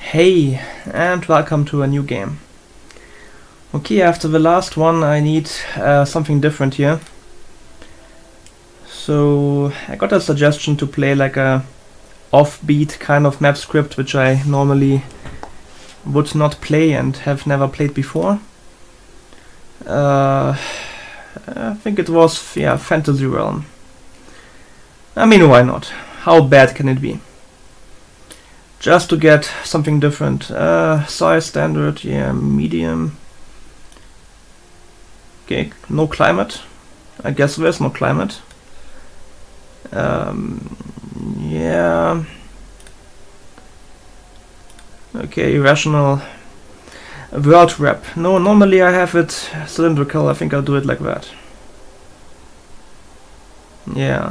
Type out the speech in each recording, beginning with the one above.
Hey, and welcome to a new game. Okay, after the last one I need something different here. So I got a suggestion to play like a offbeat kind of map script which I normally would not play and have never played before. I think it was Fantasy Realm. I mean, why not? How bad can it be? Just to get something different. Size standard, yeah, medium. Okay, no climate. I guess there's no climate. Yeah. Okay, irrational. World wrap. No, normally I have it cylindrical. I think I'll do it like that. Yeah.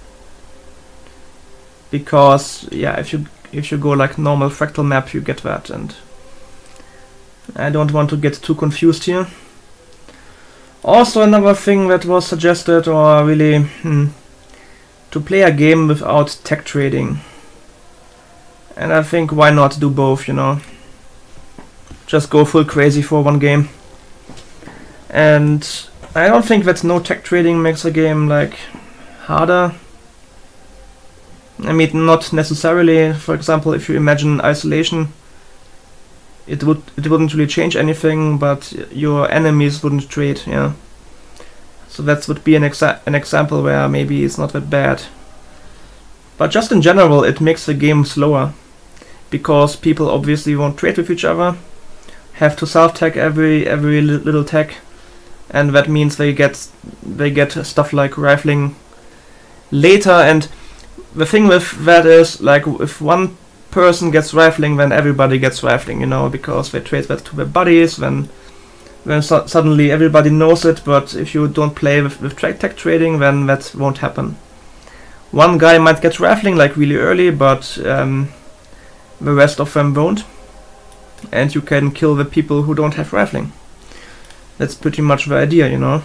Because yeah, if you go like normal fractal map, you get that, and I don't want to get too confused here. Also, another thing that was suggested, or really to play a game without tech trading, and I think why not do both, you know? Just go full crazy for one game. And I don't think that no tech trading makes a game like harder. I mean, not necessarily. For example, if you imagine isolation, it wouldn't really change anything, but your enemies wouldn't trade. Yeah. So that would be an example where maybe it's not that bad. But just in general, it makes the game slower, because people obviously won't trade with each other, have to self-tech every little tech, and that means they get stuff like rifling later. And the thing with that is, like, if one person gets rifling, then everybody gets rifling, you know, because they trade that to their buddies, then suddenly everybody knows it. But if you don't play with tech trading, then that won't happen. One guy might get rifling like really early, but the rest of them won't, and you can kill the people who don't have rifling. That's pretty much the idea, you know.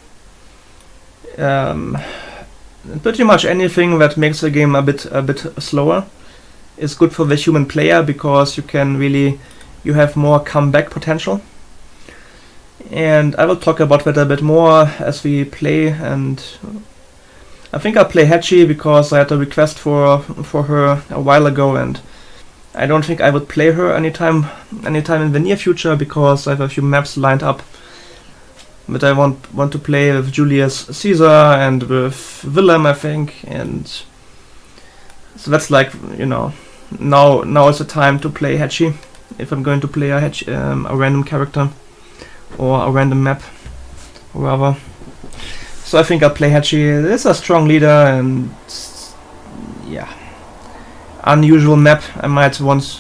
Pretty much anything that makes the game a bit slower is good for the human player, because you have more comeback potential. And I will talk about that a bit more as we play. And I think I'll play Hatchie because I had a request for her a while ago, and I don't think I would play her anytime in the near future, because I have a few maps lined up. But I want to play with Julius Caesar and with Willem, I think, and so that's, like, you know, now is the time to play Hatchie if I'm going to play a random character or a random map, or rather. So I think I'll play Hatchie. It's a strong leader, and yeah, unusual map. I might want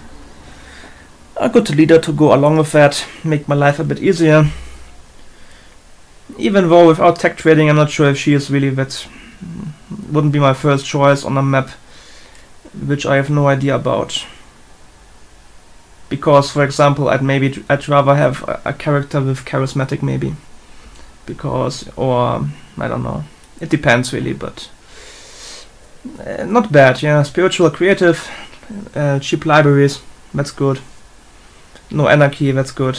a good leader to go along with that, make my life a bit easier. Even though without tech trading, I'm not sure if she is really that. Wouldn't be my first choice on a map which I have no idea about. Because, for example, I'd rather have a character with charismatic, maybe. Because, or I don't know. It depends really, but not bad. Yeah, spiritual, creative, cheap libraries. That's good. No anarchy. That's good.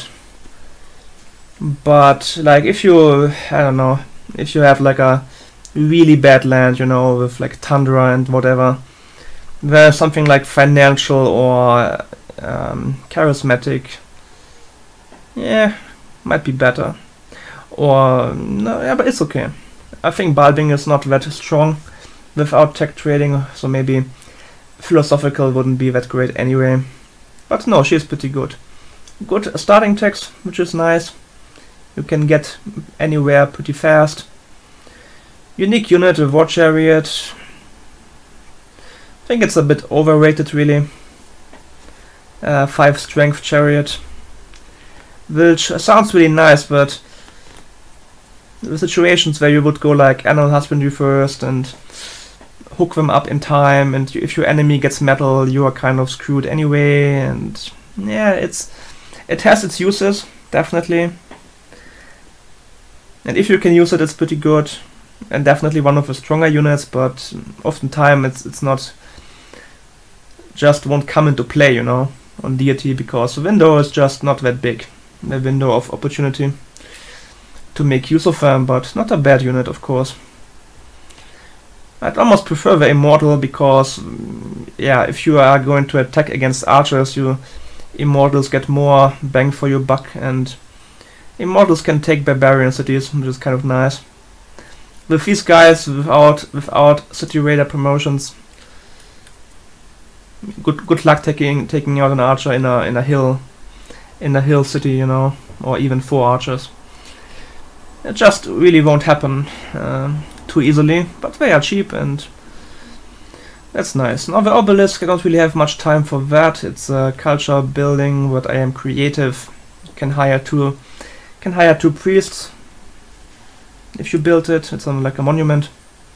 But like, if you, I don't know, if you have like a really bad land, you know, with like tundra and whatever, there's something like financial or charismatic, yeah, might be better. Or no, yeah, but it's okay. I think Balbing is not that strong without tech trading, so maybe philosophical wouldn't be that great anyway. But no, she's pretty good. Good starting text, which is nice. You can get anywhere pretty fast. Unique unit with War Chariot. I think it's a bit overrated, really. 5 strength chariot, which sounds really nice, but the situations where you would go like animal husbandry first and hook them up in time, and if your enemy gets metal, you are kind of screwed anyway. And yeah, it has its uses, definitely. And if you can use it, it's pretty good, and definitely one of the stronger units. But oftentimes it's not, just won't come into play, you know. on deity, because the window is just not that big. The window of opportunity to make use of them, but not a bad unit, of course. I'd almost prefer the Immortal, because yeah, if you are going to attack against archers, you Immortals get more bang for your buck, and Immortals can take barbarian cities, which is kind of nice. With these guys, without city raider promotions, good luck taking out an archer in a hill city, you know, or even 4 archers. It just really won't happen too easily, but they are cheap, and that's nice. Now the obelisk, I don't really have much time for that. It's a culture building, but I am creative. Can hire two priests if you build it. It's like a monument.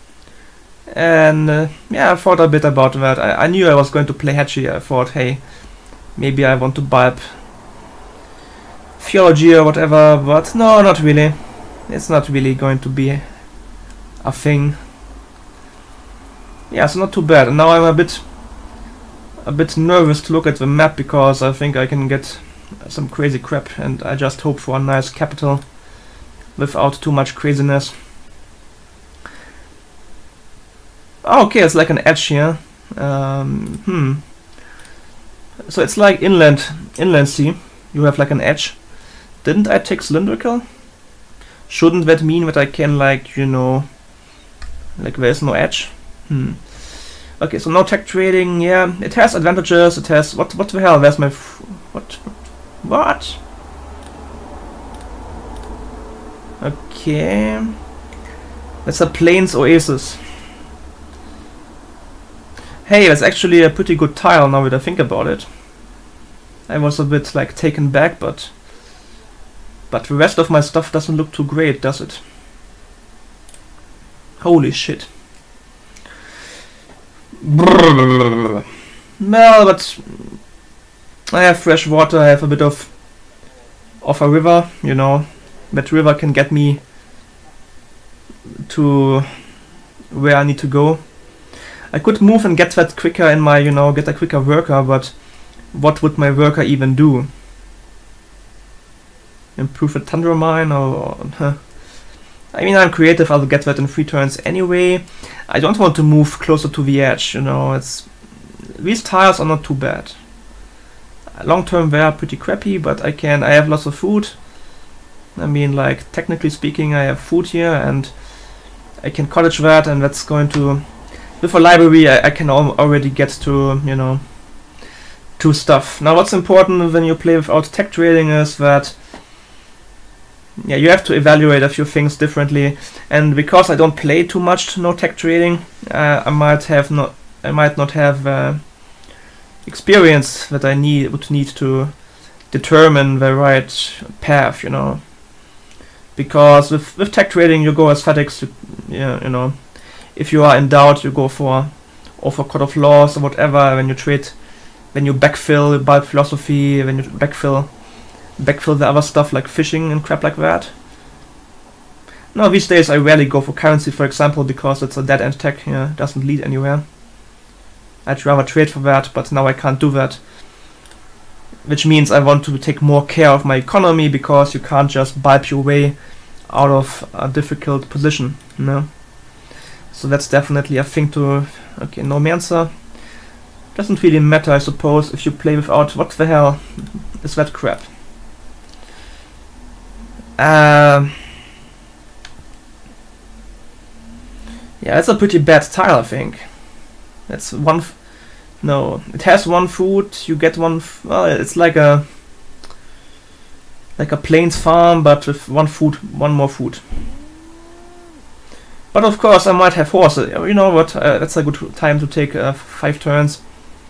And yeah, I thought a bit about that. I knew I was going to play Hatchy. I thought, hey, maybe I want to bulb theology or whatever, but no, not really. It's not really going to be a thing. Yeah, so not too bad. And now I'm a bit nervous to look at the map, because I think I can get some crazy crap, and I just hope for a nice capital without too much craziness. Oh, okay, it's like an edge here. So it's like inland sea. You have like an edge. Didn't I take cylindrical? Shouldn't that mean that I can, like, you know, like there's no edge? Okay, so no tech trading. Yeah, it has advantages. It has what the hell? Where's my what? Okay, that's a plains oasis. Hey, that's actually a pretty good tile now that I think about it. I was a bit like taken back, but the rest of my stuff doesn't look too great, does it? Holy shit. Well, but I have fresh water, I have a bit of a river, you know. That river can get me to where I need to go. I could move and get that quicker in my, you know, get a quicker worker, but what would my worker even do? Improve a Tundra mine, or I mean, I'm creative, I'll get that in 3 turns anyway. I don't want to move closer to the edge, you know. These tiles are not too bad. Long term they are pretty crappy, but I have lots of food. I mean, like, technically speaking, I have food here, and I can cottage that, and that's going to, with a library, I can already get to, you know, to stuff. Now, what's important when you play without tech trading is that, yeah, you have to evaluate a few things differently, and because I don't play too much no tech trading, I might not have experience that I would need to determine the right path, you know. Because with tech trading, you go aesthetics, you know. If you are in doubt, you go for Court of Laws or whatever. When you backfill bulb philosophy, when you backfill the other stuff like fishing and crap like that. No, these days I rarely go for currency, for example, because it's a dead-end tech, yeah, doesn't lead anywhere. I'd rather trade for that, but now I can't do that. Which means I want to take more care of my economy, because you can't just bulb your way out of a difficult position, you know. So that's definitely a thing to... Okay, no Mancer. Doesn't really matter, I suppose, if you play without... What the hell is that crap? Yeah, it's a pretty bad tile, I think. That's one... No, it has 1 food, you get 1... well, it's like a plains farm, but with 1 more food. But of course, I might have horses. You know what? That's a good time to take 5 turns,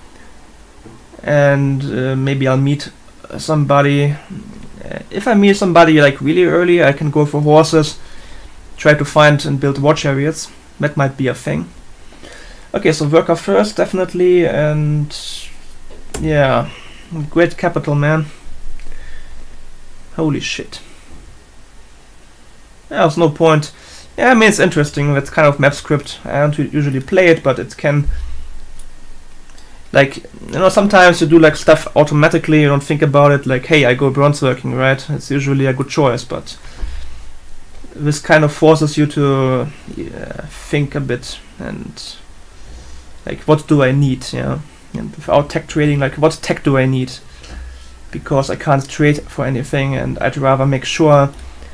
and maybe I'll meet somebody. If I meet somebody like really early, I can go for horses, try to find and build war chariots. That might be a thing. Okay, so worker first, definitely, and yeah, great capital, man. Holy shit. There's no point. Yeah, I mean, it's interesting. That's kind of map script. I don't usually play it, but it can like, you know, sometimes you do like stuff automatically, you don't think about it, like, hey, I go bronze working, right? It's usually a good choice, but this kind of forces you to think a bit and like, what do I need, yeah? And without tech trading, like, what tech do I need? Because I can't trade for anything, and I'd rather make sure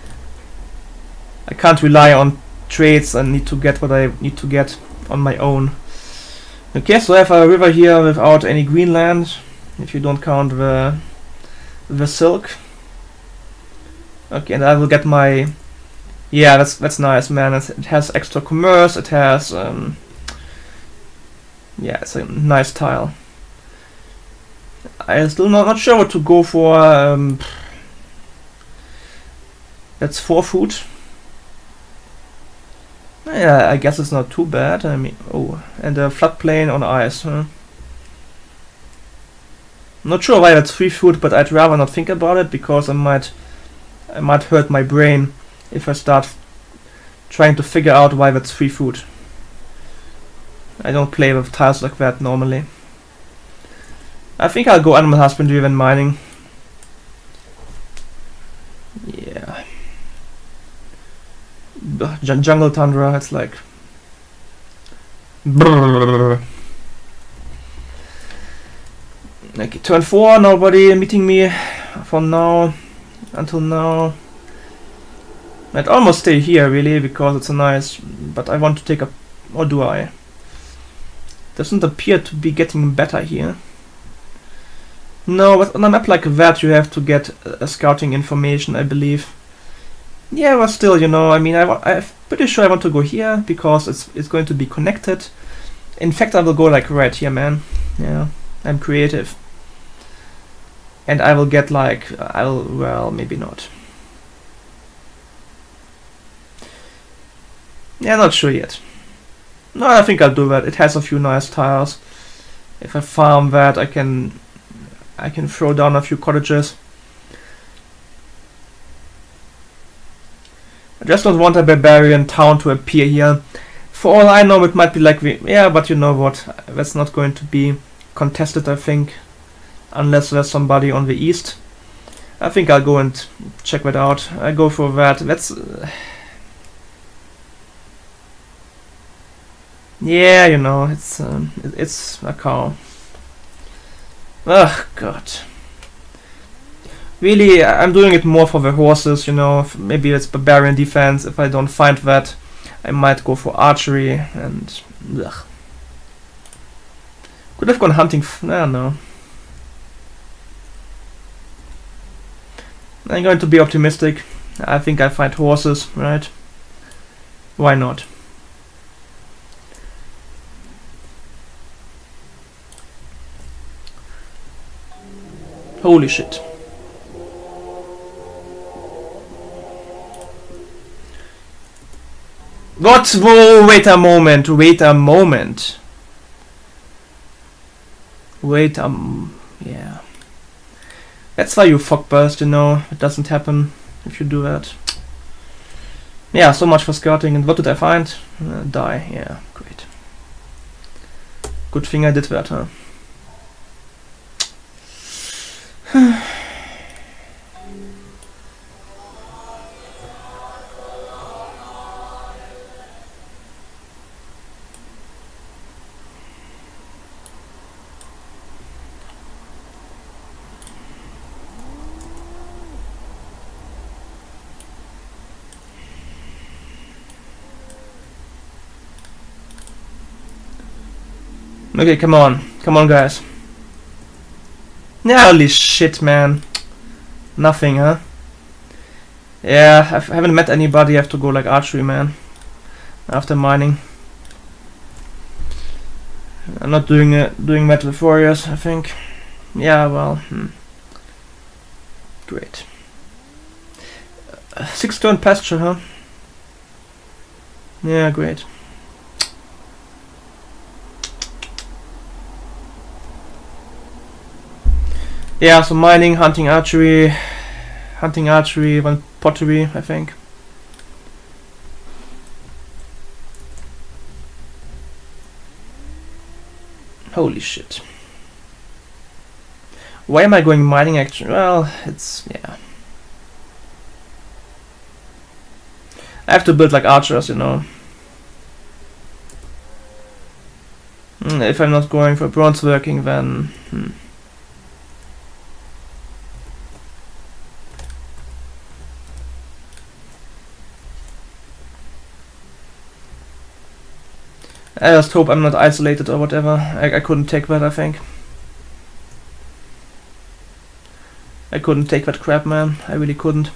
I can't rely on trades and need to get what I need to get on my own. Okay, so I have a river here without any green land, if you don't count the silk. Okay, and I will get my... Yeah, that's nice, man. It has extra commerce, it has... yeah, it's a nice tile. I'm still not sure what to go for. That's 4 food. Yeah, I guess it's not too bad. I mean, oh, and a floodplain on ice. Huh? Not sure why that's 3 food, but I'd rather not think about it, because I might hurt my brain if I start trying to figure out why that's 3 food. I don't play with tiles like that normally. I think I'll go animal husbandry than mining. Yeah. Jungle tundra, it's like... Brrr. Okay, turn 4, nobody meeting me for now, until now. I'd almost stay here really, because it's a nice... But I want to take a... Or do I? Doesn't appear to be getting better here. No, but on a map like that you have to get scouting information, I believe. Yeah, but still, you know, I mean, I'm pretty sure I want to go here, because it's going to be connected. In fact, I will go like right here, man. Yeah, I'm creative. And I will get like, well, maybe not. Yeah, not sure yet. No, I think I'll do that. It has a few nice tiles. If I farm that, I can throw down a few cottages. I just don't want a barbarian town to appear here. For all I know, it might be like yeah, but you know what? That's not going to be contested, I think, unless there's somebody on the east. I think I'll go and check that out. I go for that. That's yeah, you know, it's a cow. Ugh, God. Really, I'm doing it more for the horses, you know. Maybe it's barbarian defense. If I don't find that, I might go for archery and... Ugh. Could have gone hunting... I don't know. I'm going to be optimistic. I think I find horses, right? Why not? Holy shit. What? Whoa, wait a moment, wait a moment. Wait, yeah. That's why you fog burst, you know. It doesn't happen if you do that. Yeah, so much for scouting. And what did I find? Die, yeah, great. Good thing I did that, huh? Okay, come on, guys. Holy shit, man. Nothing, huh? Yeah, I haven't met anybody. I have to go like archery, man. After mining. I'm not doing that with warriors, I think. Yeah, well, great. 6-turn pasture, huh? Yeah, great. Yeah, so mining, hunting, archery, one pottery, I think. Holy shit. Why am I going mining action? Well, it's, yeah. I have to build like archers, you know. If I'm not going for bronze working, then... I just hope I'm not isolated or whatever. I couldn't take that, I think. I couldn't take that crap, man. I really couldn't.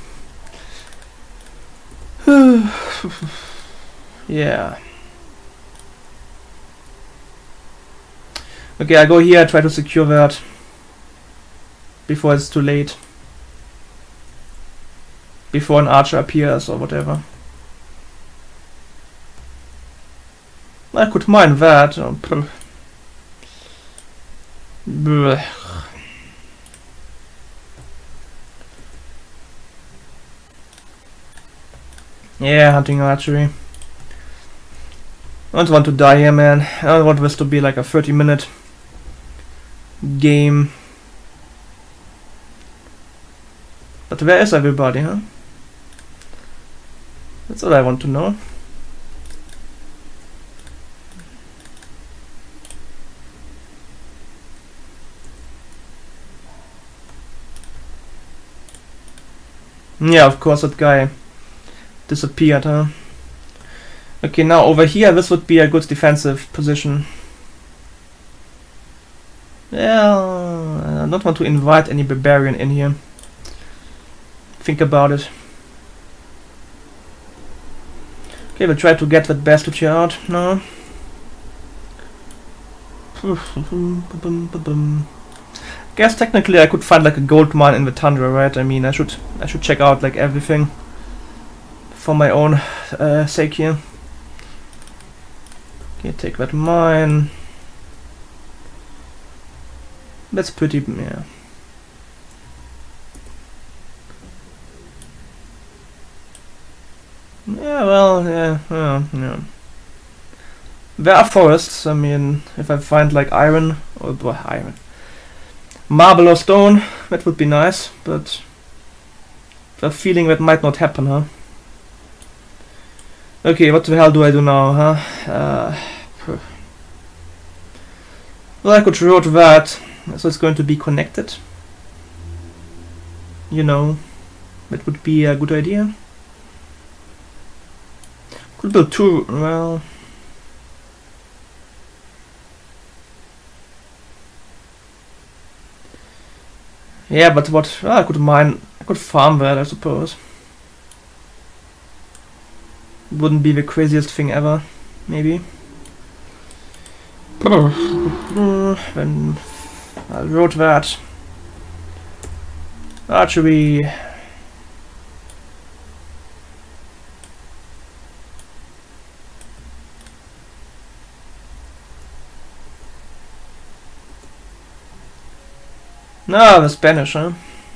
Yeah. Okay, I go here, try to secure that before it's too late. Before an archer appears or whatever. I could mine that. Yeah, hunting archery. I don't want to die here, man. I don't want this to be like a 30-minute game. But where is everybody, huh? That's what I want to know. Yeah, of course that guy disappeared, huh? Okay, now over here this would be a good defensive position. Yeah, I don't want to invite any barbarian in here. Think about it. Okay, we'll try to get that bastard here out now. Guess technically I could find like a gold mine in the tundra, right? I mean, I should check out like everything for my own sake here. Okay, take that mine. That's pretty, yeah. Yeah, well, yeah. There are forests. I mean, if I find like iron or iron, marble or stone, that would be nice. But I have a feeling that might not happen, huh? Okay, what the hell do I do now, huh? Well, I could route that, so it's going to be connected. You know, that would be a good idea. Could build two, well... Yeah, but what? Well, I could mine, I could farm that, I suppose. Wouldn't be the craziest thing ever, maybe. Then I wrote that. Archery. No, the Spanish, huh?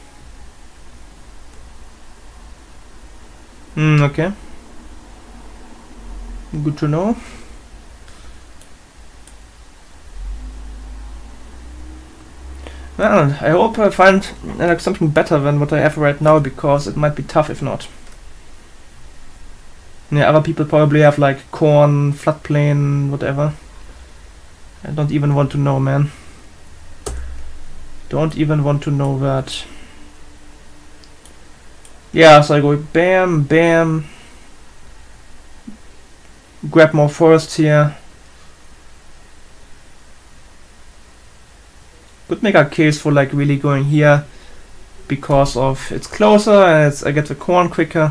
Okay. Good to know. Well, I hope I find like something better than what I have right now, because it might be tough if not. Yeah, other people probably have like corn, floodplain, whatever. I don't even want to know, man. Don't even want to know that. Yeah, so I go bam, bam. Grab more forests here. Could make a case for like really going here because of it's closer and I get the corn quicker.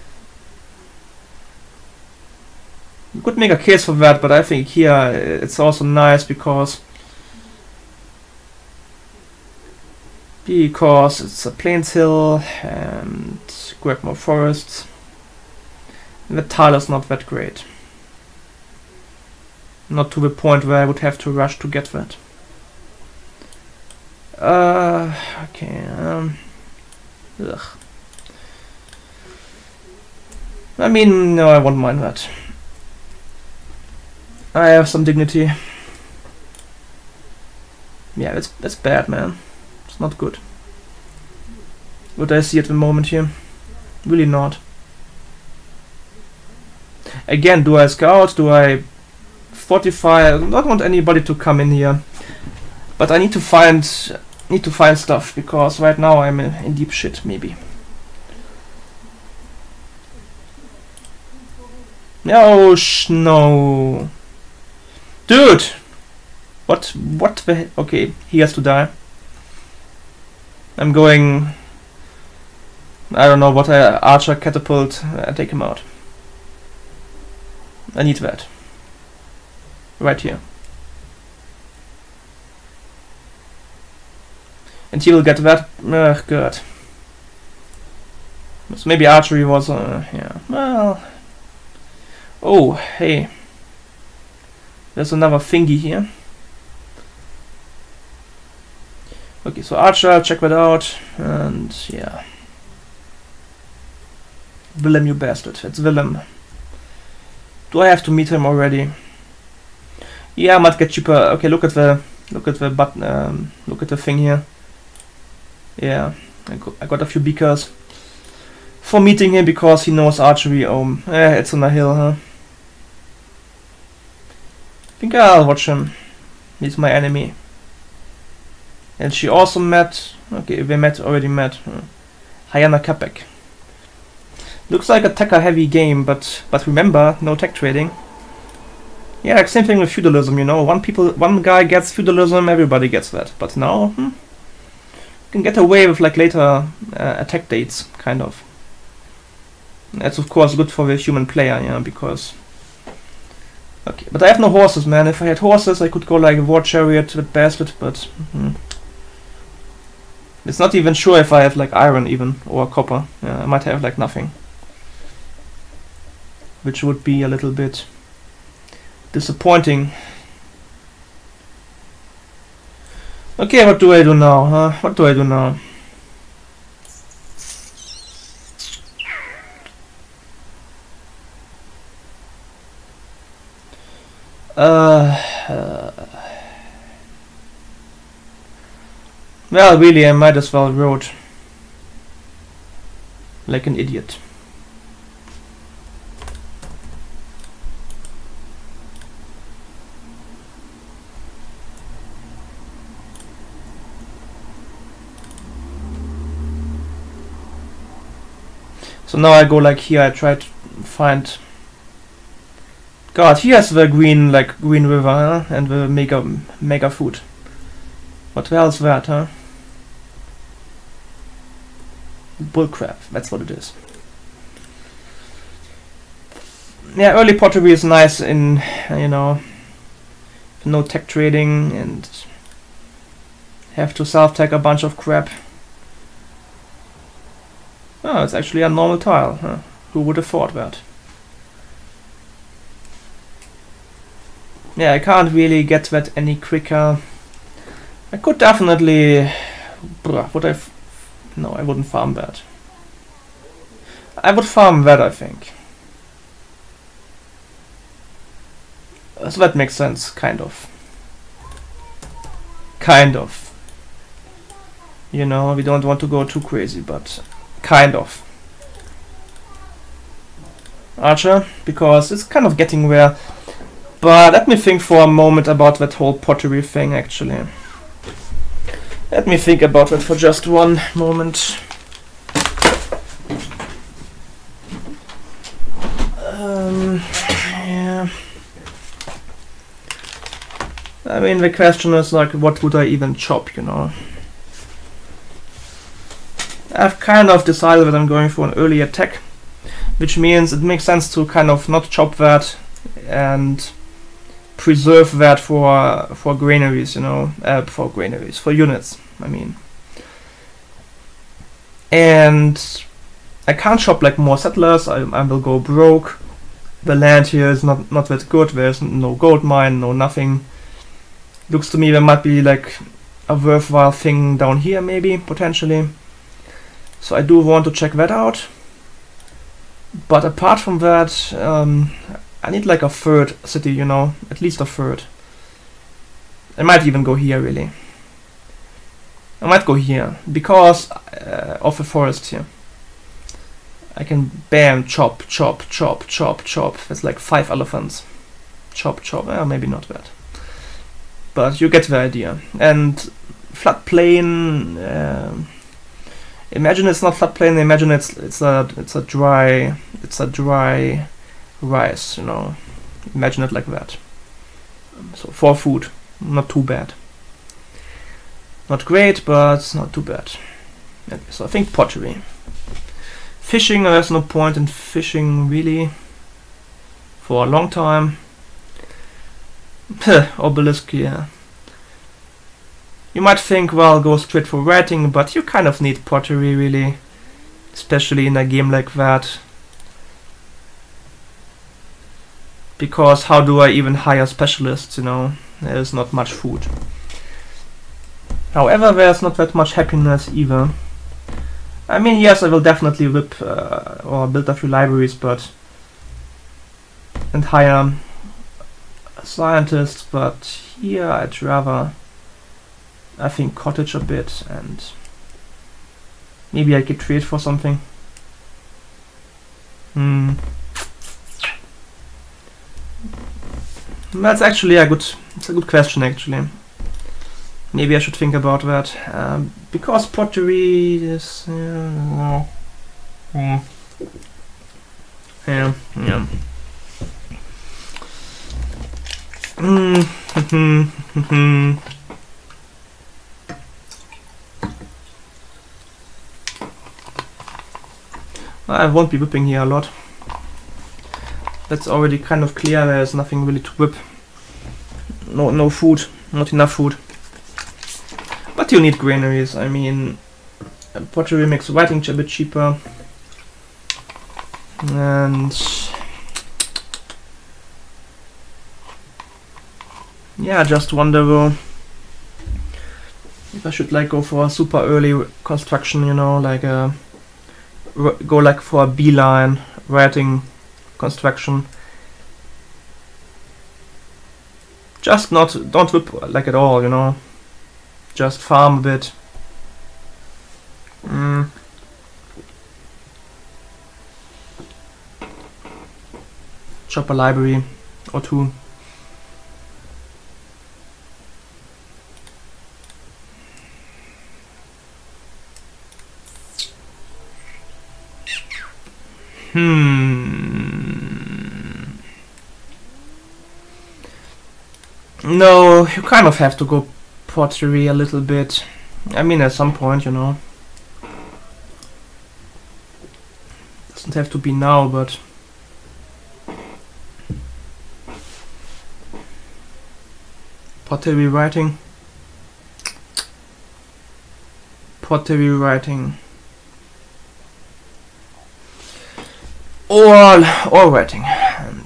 You could make a case for that, but I think here it's also nice because it's a plains hill and grab more forests. And the tile is not that great. Not to the point where I would have to rush to get that. Okay, ugh. I mean, no, I won't mind that. I have some dignity. Yeah, that's bad, man. It's not good. What I see at the moment here. Really not. Again, do I scout? Do I fortify? I don't want anybody to come in here. But I need to find stuff, because right now I'm in deep shit, maybe. Oh, no. Dude! What the okay, he has to die. I'm going... I don't know what archer, catapult, take him out. I need that. Right here. And he will get that. Ugh, good. So maybe archery was, yeah. Well. Oh, hey. There's another thingy here. Okay, so archer, I'll check that out. And yeah. Willem, you bastard. It's Willem. Do I have to meet him already? Yeah, I might get cheaper. Okay, look at the button. Look at the thing here. Yeah, I got a few beakers for meeting him because he knows archery. It's on a hill, huh? I think I'll watch him. He's my enemy. And she also met. Okay, they already met. Hayana Kapek. Looks like a tech-heavy game, but remember, no tech trading. Yeah, like same thing with feudalism, you know. One guy gets feudalism, everybody gets that. But now, you can get away with like later attack dates, kind of. That's of course good for the human player, yeah, because. Okay, but I have no horses, man. If I had horses, I could go like a war chariot with bastard, but it's not even sure if I have like iron even or copper. Yeah, I might have like nothing, which would be a little bit disappointing. Okay, what do I do now, huh? What do I do now? Well, really, I might as well road like an idiot. So now I go like here, I try to find... God, he has the green river, huh? And the mega food. What the hell is that, huh? Bullcrap, that's what it is. Yeah, early pottery is nice in, you know, no tech trading and have to self-tech a bunch of crap. Oh, it's actually a normal tile, huh? Who would have thought that? Yeah, I can't really get that any quicker. I could definitely... Would I... No, I wouldn't farm that. I would farm that, I think. So that makes sense, kind of. Kind of. You know, we don't want to go too crazy, but... Kind of. Archer, because it's kind of getting there. But let me think for a moment about that whole pottery thing, actually. Let me think about it for just one moment. Yeah. I mean, the question is like, what would I even chop, you know? I've kind of decided that I'm going for an early attack, which means it makes sense to kind of not chop that and preserve that for granaries, you know, for units, I mean. And I can't chop like more settlers, I will go broke. The land here is not that good, there's no gold mine, no nothing. Looks to me there might be like a worthwhile thing down here maybe, potentially. So I do want to check that out. But apart from that, I need like a third city, you know, at least a third. I might even go here, really. I might go here because of the forest here. I can bam, chop, chop, chop, chop, chop. That's like 5 elephants. Chop, chop. Maybe not that, but you get the idea. And floodplain. Imagine it's not floodplain. Imagine it's a dry rice. You know. Imagine it like that. So for food, not too bad. Not great, but not too bad. Okay, so I think pottery. Fishing, there's no point in fishing really for a long time. Obelisk, yeah. You might think, well, go straight for writing, but you kind of need pottery really, especially in a game like that. Because how do I even hire specialists, you know? There's not much food. However, there's not that much happiness either. I mean, yes, I will definitely whip or build a few libraries, and hire scientists, but here I'd rather, I think, cottage a bit, and maybe I could trade for something. That's actually it's a good question actually. Maybe I should think about that, because pottery is, yeah. I won't be whipping here a lot. That's already kind of clear. There's nothing really to whip. No food, not enough food. But you need granaries. I mean, pottery makes writing a bit cheaper. And yeah, just wonder though if I should like go for a super early construction, you know, like go like for a beeline writing construction. Just don't whip like at all, you know. Just farm a bit. Chop a library or two. No, you kind of have to go pottery a little bit. I mean, at some point, you know. Doesn't have to be now, but pottery writing. Pottery writing. Or writing. And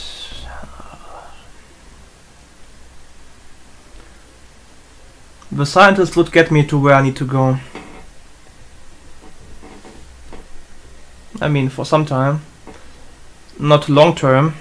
the scientist would get me to where I need to go. I mean, for some time. Not long term.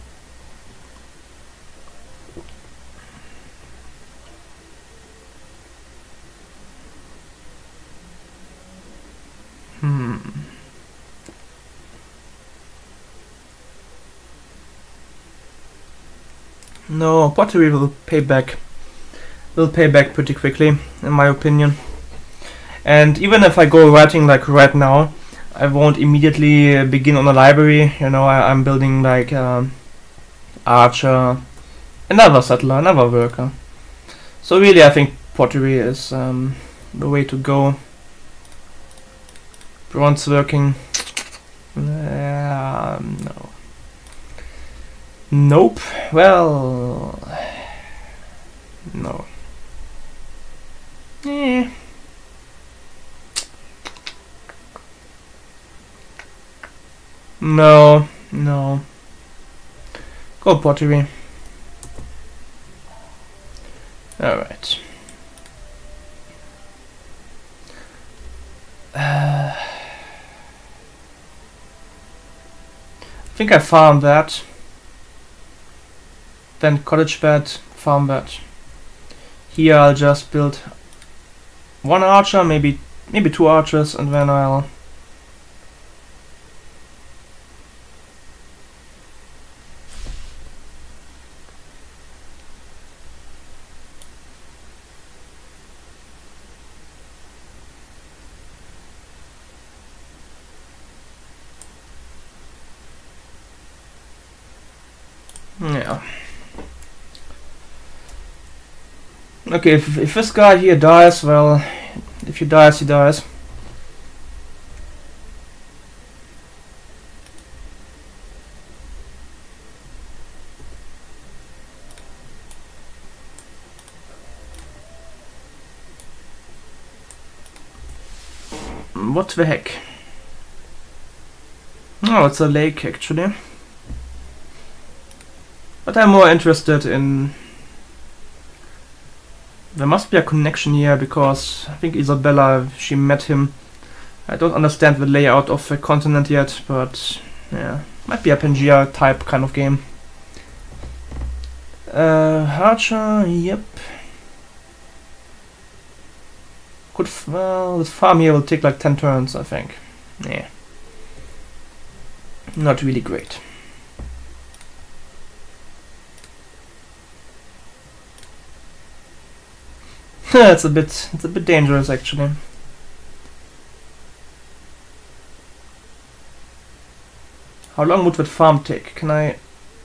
No, pottery will pay back. Will pay back pretty quickly, in my opinion. And even if I go writing like right now, I won't immediately begin on a library. You know, I'm building like archer, another settler, another worker. So really, I think pottery is the way to go. Bronze working. No. Nope. Well, no. No, no. Go pottery. Alright. I think I farmed that. Then cottage bed, farm bed. Here I'll just build one archer, maybe two archers, and then I'll... Yeah. Okay, if this guy here dies, well, if he dies, he dies. What the heck? Oh, it's a lake actually. But I'm more interested in... There must be a connection here, because I think Isabella, she met him. I don't understand the layout of the continent yet, but yeah, might be a Pangea type kind of game. Archer, yep. Well, this farm here will take like 10 turns, I think. Yeah. Not really great. It's a bit dangerous actually. How long would that farm take? Can I...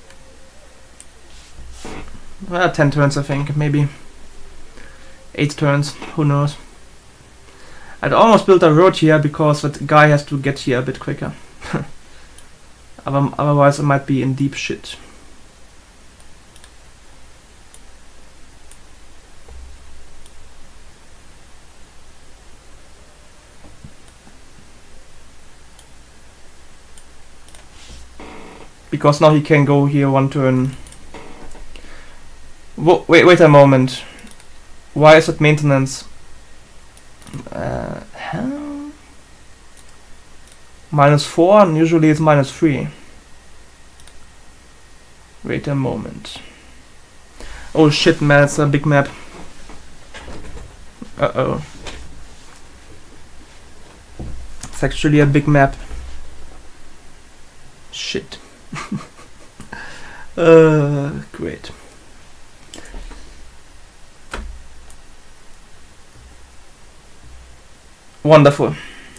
10 turns I think, maybe 8 turns, who knows. I'd almost built a road here because that guy has to get here a bit quicker. Otherwise I might be in deep shit. Because now he can go here one turn. Wait a moment. Why is it maintenance? How? -4 and usually it's -3. Wait a moment. Oh shit man, it's a big map. Uh-oh. It's actually a big map. Shit. Great. Wonderful.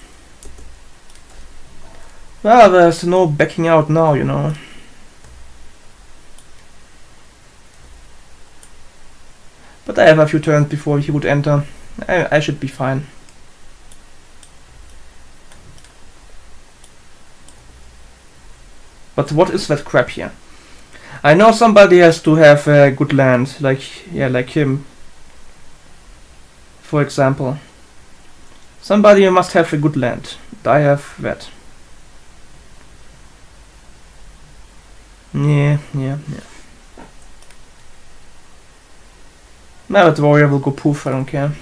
Well, there's no backing out now, you know. But I have a few turns before he would enter. I should be fine. But what is that crap here? I know somebody has to have good land, like him. For example. Somebody must have a good land. I have that. Yeah. Now that warrior will go poof, I don't care.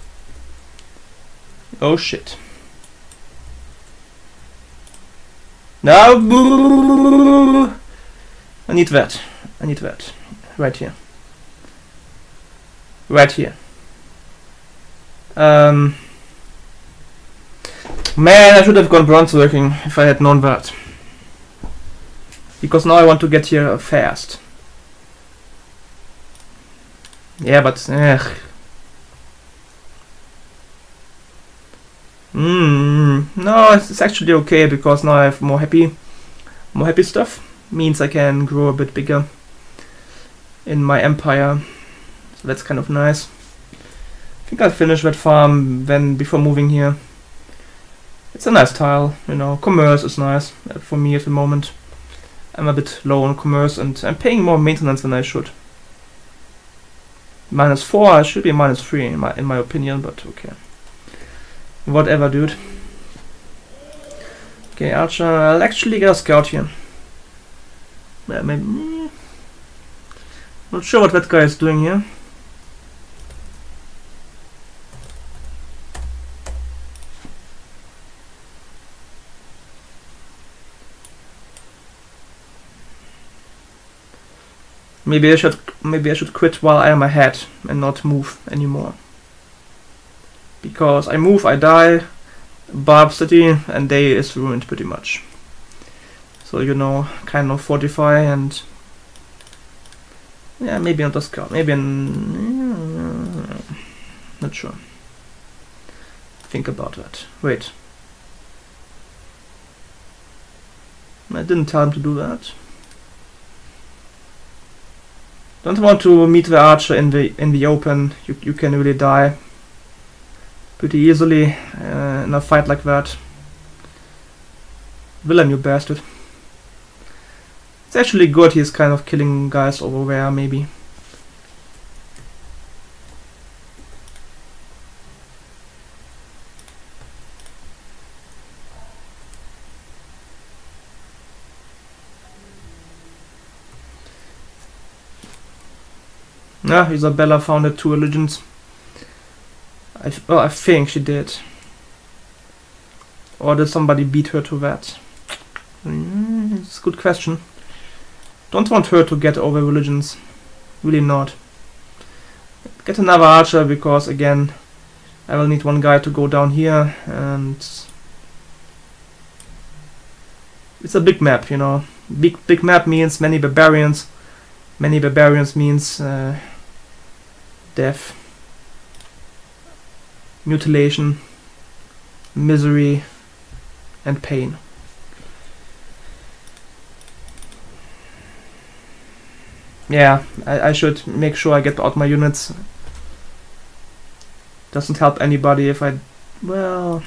Oh shit. No! I need that. Right here. Man, I should have gone bronze working if I had known that. Because now I want to get here fast. Yeah, but no, it's actually okay because now I have more happy stuff. Means I can grow a bit bigger in my empire. So that's kind of nice. I think I'll finish that farm then before moving here. It's a nice tile, you know. Commerce is nice for me at the moment. I'm a bit low on commerce and I'm paying more maintenance than I should. -4, I should be -3 in my opinion, but okay. Whatever, dude. Okay, Archer, I'll actually get a scout here. Maybe. Not sure what that guy is doing here. Maybe I should quit while I am ahead and not move anymore. Because I move, I die, Barb City, and day is ruined pretty much. So, you know, kind of fortify and... yeah, maybe not a scout, maybe not sure. Think about that. Wait. I didn't tell him to do that. Don't want to meet the archer in the open. You can really die pretty easily in a fight like that. Willem, you bastard. It's actually good he's kind of killing guys over there, maybe. Yeah, Isabella founded 2 religions. I think she did. Or did somebody beat her to that? It's a good question. Don't want her to get over religions. Really not. Get another archer because again I will need one guy to go down here, and it's a big map, you know. Big map means many barbarians. Many barbarians means death, mutilation, misery, and pain. Yeah, I should make sure I get out my units. Doesn't help anybody if I... well...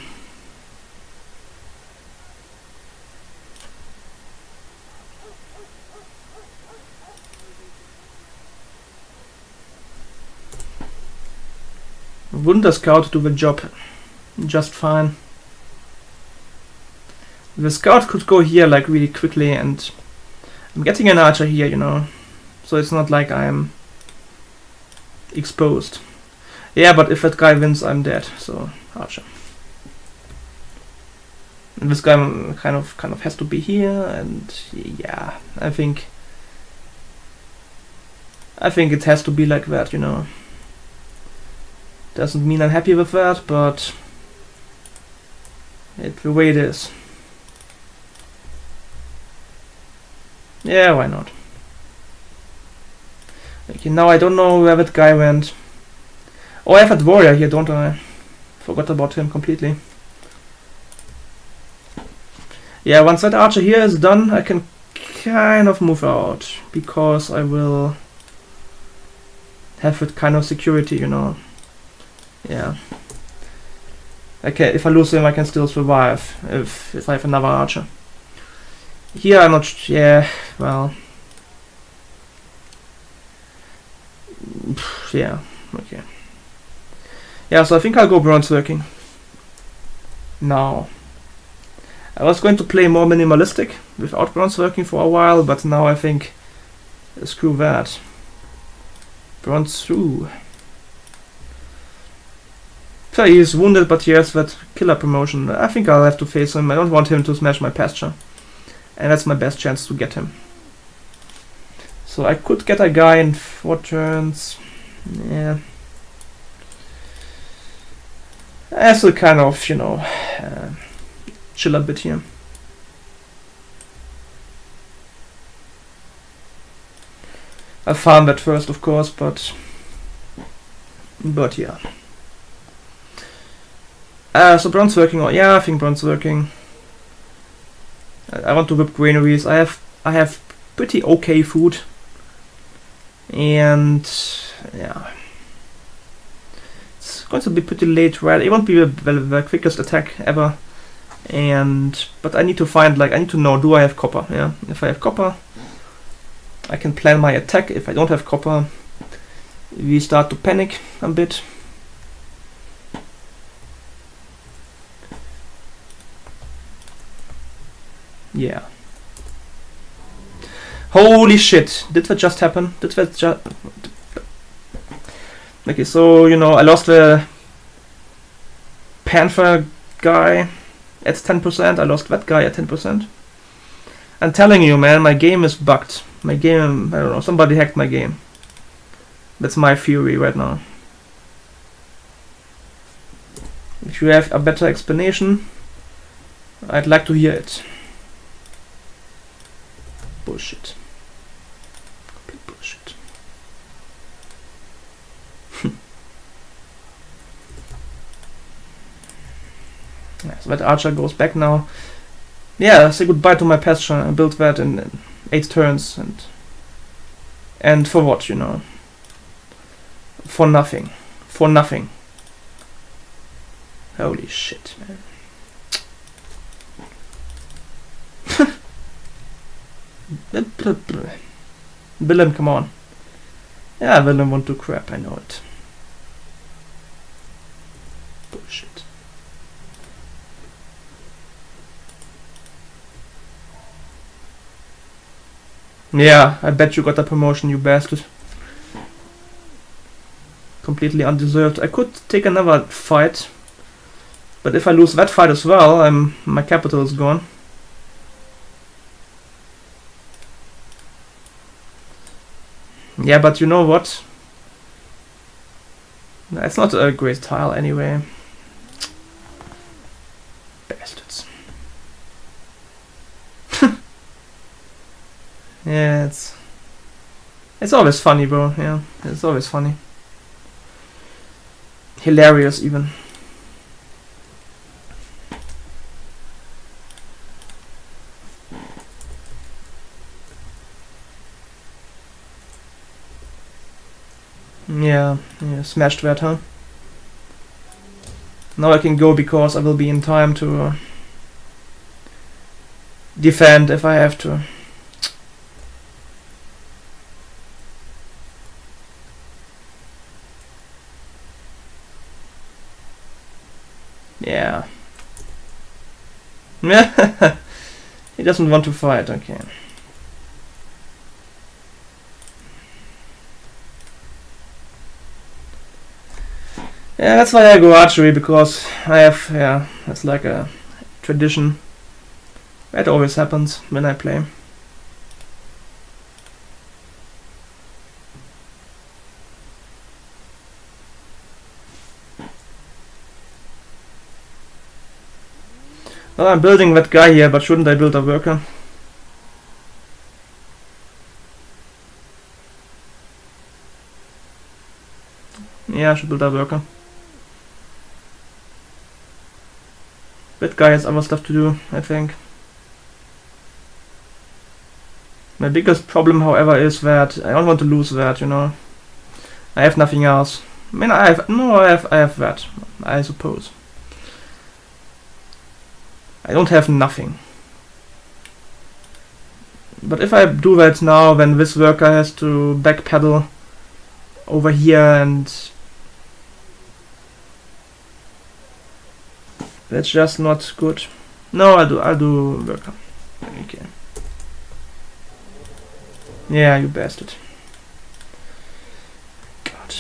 wouldn't a scout do the job just fine? The scout could go here like really quickly, and I'm getting an archer here, you know, so it's not like I'm exposed. Yeah, but if that guy wins, I'm dead, so archer. And this guy kind of has to be here, and yeah, I think it has to be like that, you know. Doesn't mean I'm happy with that, but it's the way it is. Yeah, why not? Okay, now I don't know where that guy went. Oh, I have that warrior here, don't I? Forgot about him completely. Yeah, once that archer here is done, I can kind of move out, because I will have that kind of security, you know. Yeah. Okay, if I lose him, I can still survive if I have another archer. Here I'm not... yeah, well... yeah, okay. Yeah, so I think I'll go bronze working. Now. I was going to play more minimalistic without bronze working for a while, but now I think... screw that. Bronze through. So he is wounded, but he has that killer promotion. I think I'll have to face him. I don't want him to smash my pasture. And that's my best chance to get him. So I could get a guy in 4 turns. Yeah. I still kind of, you know, chill a bit here. I'll farm that first, of course, but yeah. So bronze working, or yeah, I think bronze working. I want to whip granaries. I have pretty okay food, and yeah, it's going to be pretty late, right? It won't be the quickest attack ever, but I need to find, like, I need to know, do I have copper? Yeah, if I have copper, I can plan my attack. If I don't have copper, we start to panic a bit. Yeah. Holy shit! Did that just happen? Did that just... okay, so, you know, I lost the Panther guy at 10%. I lost that guy at 10%. I'm telling you, man, my game is bugged. My game, I don't know, somebody hacked my game. That's my theory right now. If you have a better explanation, I'd like to hear it. Bullshit. Complete bullshit. Yeah, so that archer goes back now. Yeah, say goodbye to my pasture. I built that in 8 turns, and for what, you know? For nothing. For nothing. Holy shit, man. Willem, come on. Yeah, Willem won't do crap, I know it. Bullshit. Yeah, I bet you got a promotion, you bastard. Completely undeserved. I could take another fight, but if I lose that fight as well, my capital is gone. Yeah, but you know what? It's not a great tile anyway. Bastards. Yeah, it's always funny, bro. Yeah, it's always funny. Hilarious, even. Yeah, smashed that, huh? Now I can go because I will be in time to defend if I have to. Yeah. He doesn't want to fight, okay. Yeah, that's why I go archery, because I have, yeah, it's like a tradition. That always happens when I play. Well, I'm building that guy here, but shouldn't I build a worker? Yeah, I should build a worker. That guy has other stuff to do, I think. My biggest problem, however, is that I don't want to lose that, you know. I have nothing else. I mean, I have that, I suppose. I don't have nothing. But if I do that now, then this worker has to backpedal over here, and that's just not good. No, I'll do worker. Okay. Yeah, you bastard. God.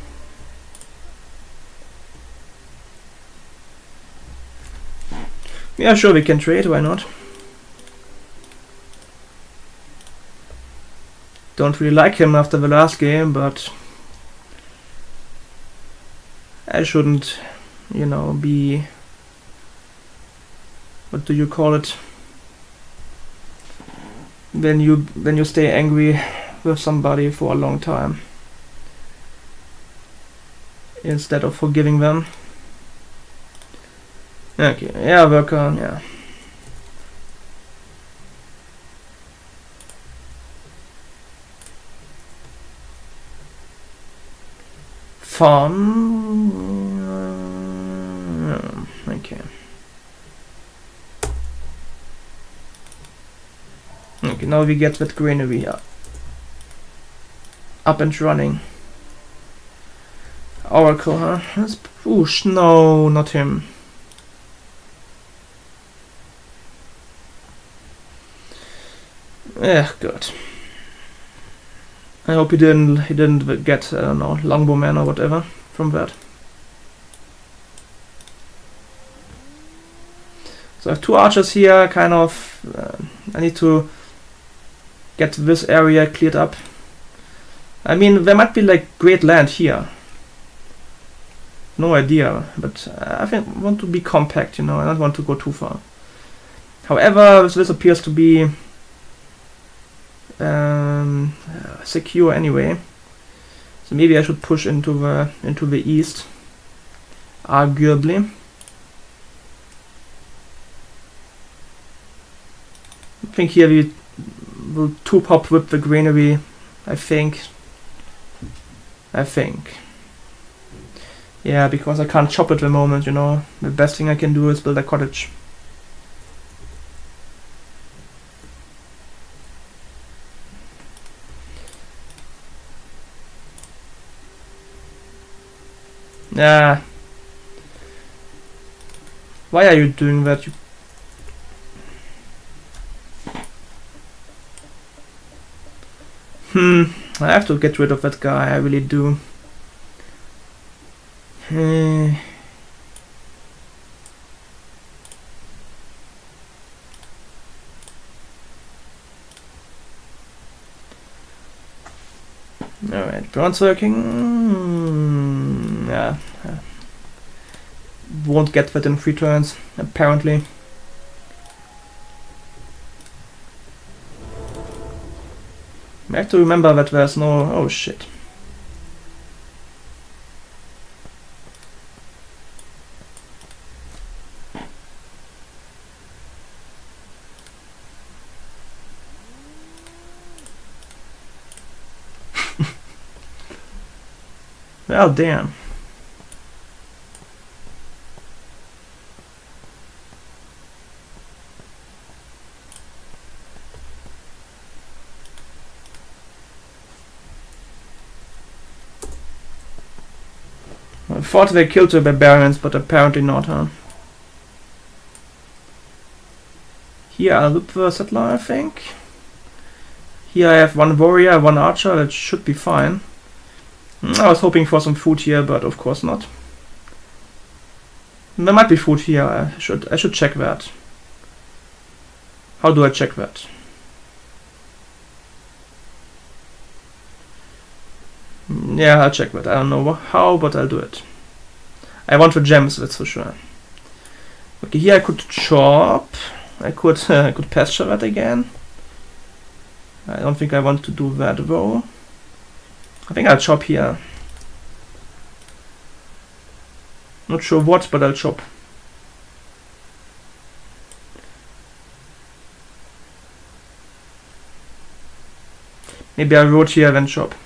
Yeah, sure, we can trade, why not? Don't really like him after the last game, but I shouldn't, you know, be... What do you call it? When you stay angry with somebody for a long time instead of forgiving them. Okay, yeah, worker, yeah. Farm. Okay. Okay, now we get that granary up and running. Oracle, huh? Let's push. No, not him. Yeah, good. I hope he didn't get, I don't know, longbowman or whatever from that. So I have 2 archers here, kind of. I need to get this area cleared up. I mean, there might be like great land here. No idea, but I think I want to be compact, you know, I don't want to go too far. However, this appears to be secure anyway, so maybe I should push into the east, arguably. I think here we will two-pop whip the granary, I think. Yeah, because I can't chop at the moment, you know. The best thing I can do is build a cottage. Yeah. Why are you doing that? I have to get rid of that guy, I really do. Alright, bronze working. Yeah. Won't get that in 3 turns, apparently. I have to remember that there's no... Oh shit. Well, damn. I thought they killed the barbarians, but apparently not, huh? Here I'll loop the settler, I think. Here I have 1 warrior, 1 archer, that should be fine. I was hoping for some food here, but of course not. There might be food here, I should check that. How do I check that? Yeah, I'll check that. I don't know how, but I'll do it. I want the gems, that's for sure. Okay, here I could chop. I could pasture that again. I don't think I want to do that though. I think I'll chop here. Not sure what, but I'll chop. Maybe I'll root here, then chop.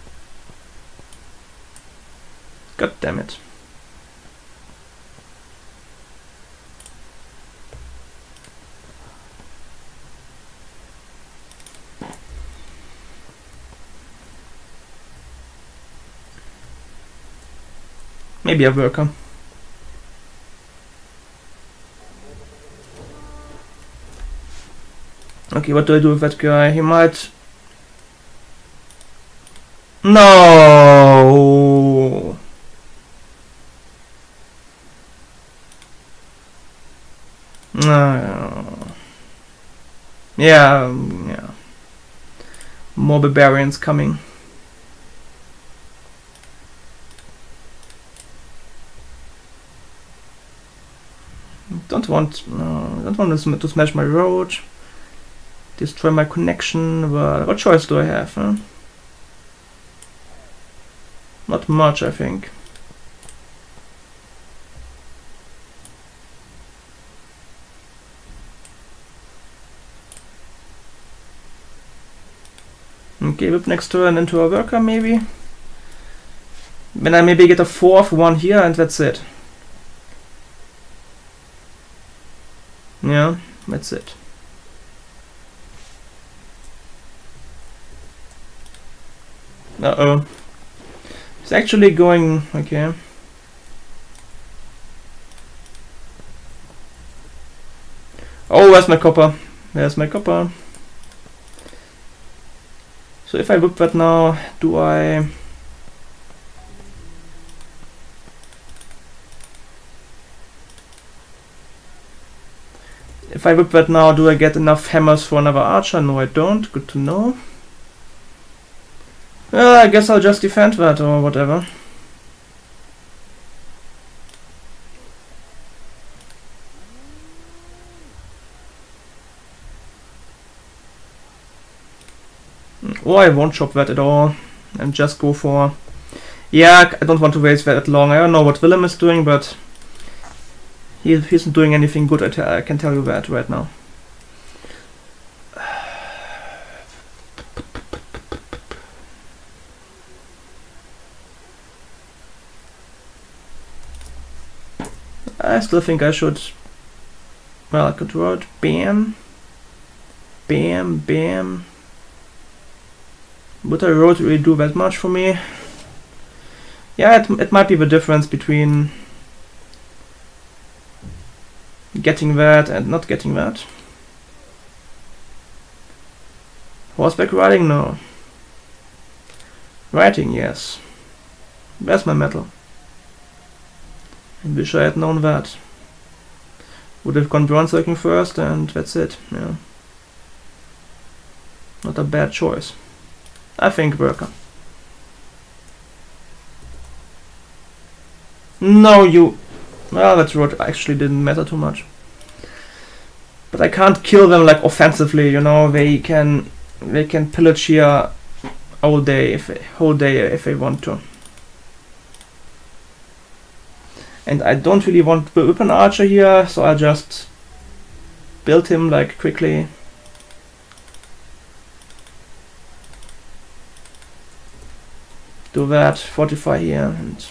God damn it. Maybe a worker. Okay, what do I do with that guy? He might... No! No. Yeah. More barbarians coming. Don't want to smash my road, destroy my connection. But what choice do I have? Huh? Not much, I think. Okay, whip next turn into a worker maybe. Then I maybe get a 4th one here and that's it. Yeah, that's it. Uh-oh. It's actually going... okay. Oh, where's my copper? There's my copper. So if I whip that now, do I... If I whip that now, do I get enough hammers for another archer? No, I don't. Good to know. I guess I'll just defend that or whatever. Or I won't chop that at all and just go for... Yeah, I don't want to waste that long. I don't know what Willem is doing, but he isn't doing anything good, I can tell you that right now. I still think I should... Well, I could draw it. Bam. Bam, bam. Would I really do that much for me? Yeah, it might be the difference between getting that and not getting that. Horseback riding? No. Writing? Yes. Where's my metal? I wish I had known that. Would have gone bronze looking first and that's it. Yeah. Not a bad choice. I think worker. No, you... Well, that road actually didn't matter too much. But I can't kill them like offensively, you know. They can pillage here all day if they want to. And I don't really want the open archer here, so I'll just build him like quickly. Do that, fortify here, and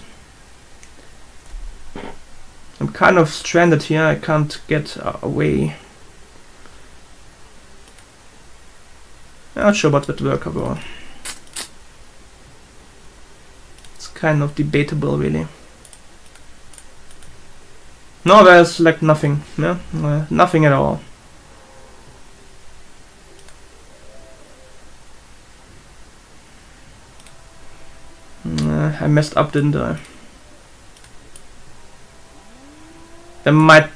I'm kind of stranded here, I can't get away. I'm not sure about that worker though. It's kind of debatable really. No, there's like nothing, yeah? Nothing at all. I messed up, didn't I? There might...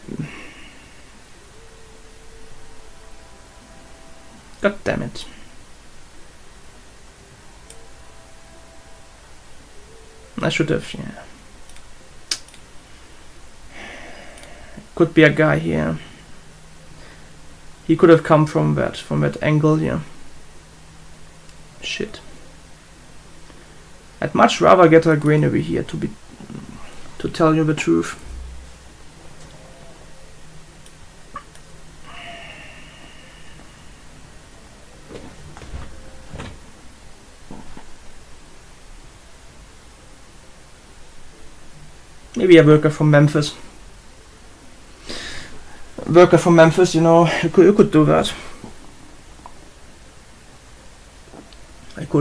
God damn it. I should have, yeah. Could be a guy here. He could have come from that angle here. Shit. I'd much rather get a granary here to tell you the truth. Maybe a worker from Memphis. Worker from Memphis, you know, you could do that. I could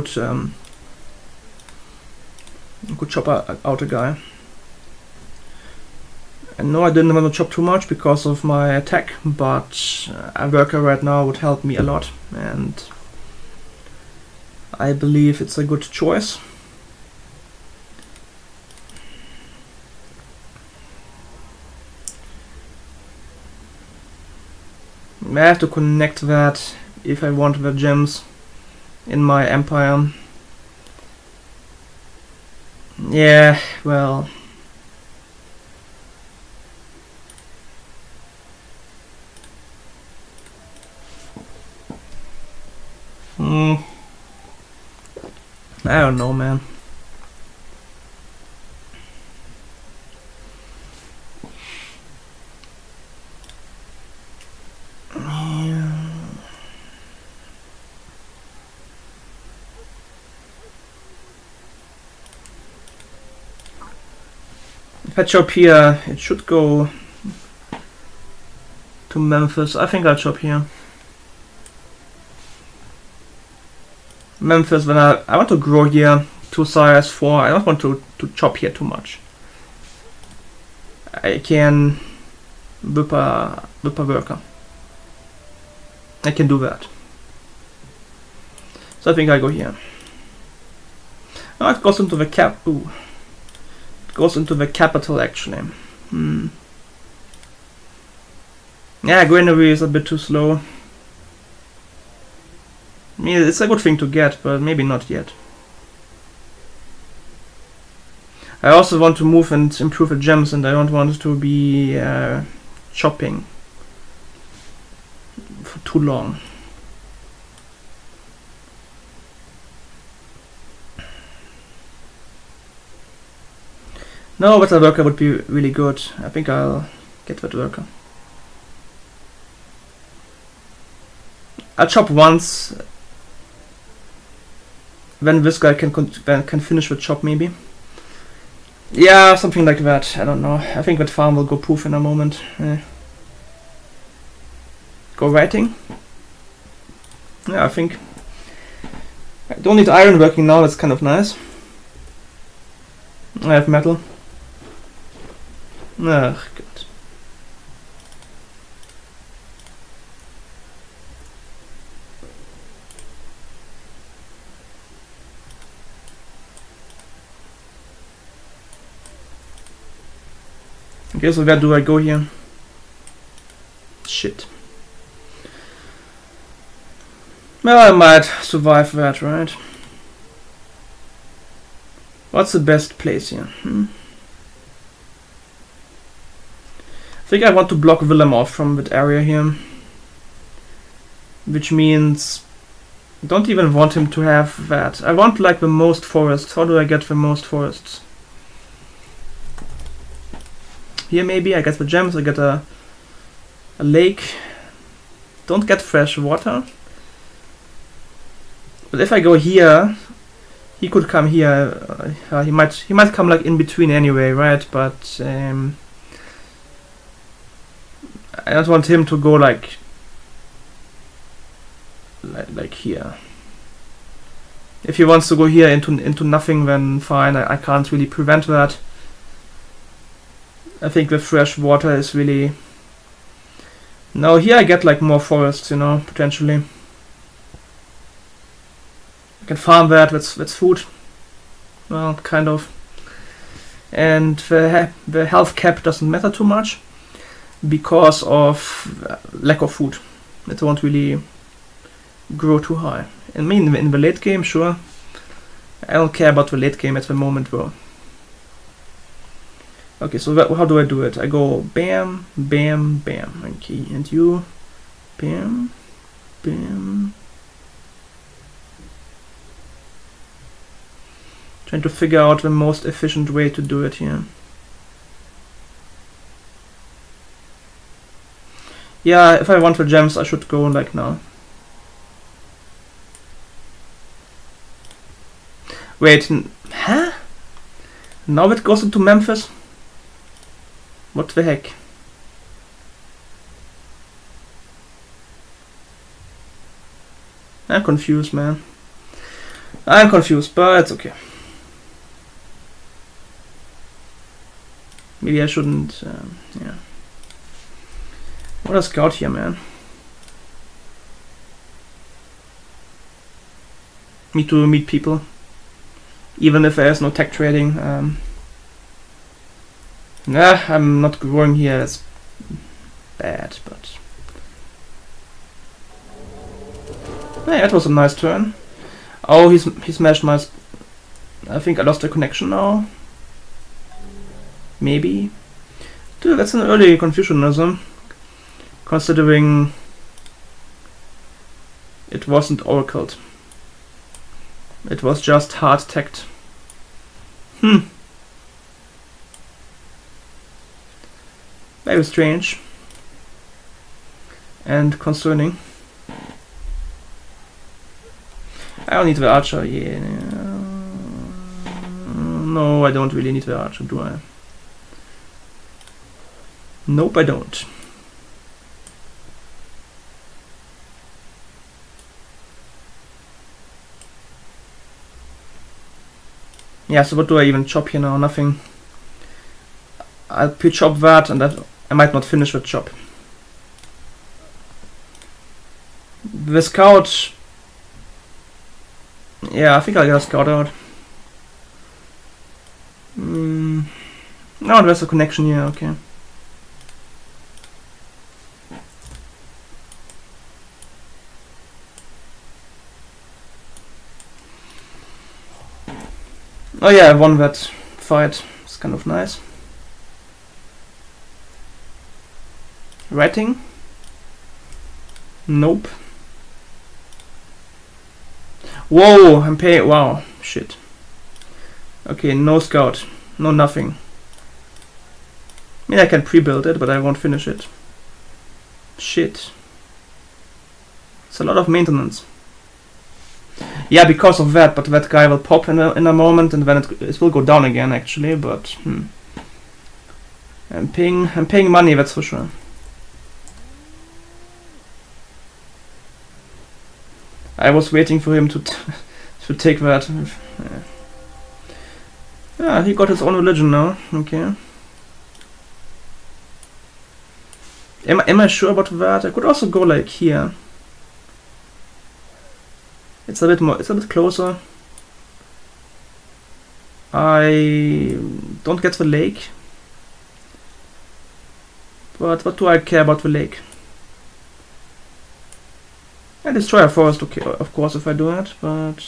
chop out a guy. And no, I didn't want to chop too much because of my attack, but a worker right now would help me a lot, and I believe it's a good choice. I have to connect that if I want the gems in my empire. Yeah, well... I don't know, man. If I chop here, it should go to Memphis. I think I'll chop here. Memphis, when I want to grow here to size 4, I don't want to chop here too much. I can whip a worker. I can do that. So I think I go here. Oh, it goes into the cap. Ooh. It goes into the capital actually. Yeah, granary is a bit too slow. I mean, it's a good thing to get, but maybe not yet. I also want to move and improve the gems, and I don't want to be chopping for too long. No, but a worker would be really good. I think I'll get that worker. I'll chop once. When this guy can finish the chop, maybe. Yeah, something like that. I don't know. I think that farm will go poof in a moment. Go writing. Yeah, I think. I don't need iron working now. That's kind of nice. I have metal. Ugh, good. Okay, so where do I go here? Shit. Well, I might survive that, right? What's the best place here? I think I want to block Willem off from that area here. Which means I don't even want him to have that. I want like the most forests. How do I get the most forests? Here maybe I get the gems, I get a lake. Don't get fresh water. But if I go here, he could come here. He might come like in between anyway, right? But I don't want him to go like here. If he wants to go here into nothing, then fine. I can't really prevent that. I think the fresh water is really. No, here I get like more forests, you know, potentially. I can farm that. That's food. Well, kind of. And the health cap doesn't matter too much because of lack of food. It won't really grow too high. I mean, in the late game, sure. I don't care about the late game at the moment, though. Okay, so how do I do it? I go bam, bam, bam. Okay, and you, bam, bam. Trying to figure out the most efficient way to do it here. Yeah, if I want the gems, I should go like now. Wait, huh? Now it goes into Memphis? What the heck? I'm confused, man. I'm confused, but it's okay. Maybe I shouldn't, yeah. What a scout here, man. Need to meet people. Even if there's no tech trading. Nah, I'm not growing here. It's bad, but... Yeah, that was a nice turn. Oh, he smashed my... I think I lost the connection now. Maybe. Dude, that's an early Confucianism. Considering it wasn't oracled. It was just hard teched. Very strange. And concerning. I don't need the archer, yeah. No, I don't really need the archer, do I? Nope, I don't. Yeah, so what do I even chop here now? Nothing. I'll pre-chop that and I might not finish the chop. The scout... Yeah, I think I'll get a scout out. No, there's a connection here, okay. Oh yeah, I won that fight. It's kind of nice. Writing? Nope. Whoa, I'm paying. Wow, shit. Okay, no scout, no nothing. I mean, I can pre-build it, but I won't finish it. Shit. It's a lot of maintenance. Yeah, because of that, but that guy will pop in a moment, and then it will go down again, actually, but... I'm paying money, that's for sure. I was waiting for him to take that. Yeah, he got his own religion now. Okay. Am I sure about that? I could also go like here. It's a bit more. It's a bit closer. I don't get the lake. But what do I care about the lake? I destroy a forest, okay, of course, if I do it, but...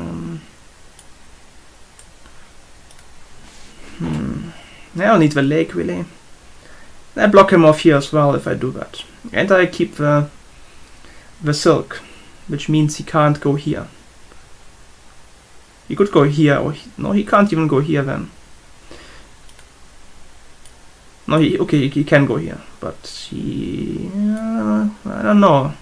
I don't need the lake, really. I block him off here as well if I do that. And I keep the silk, which means he can't go here. He could go here, or no, he can't even go here then. No, he can go here, but he... I don't know.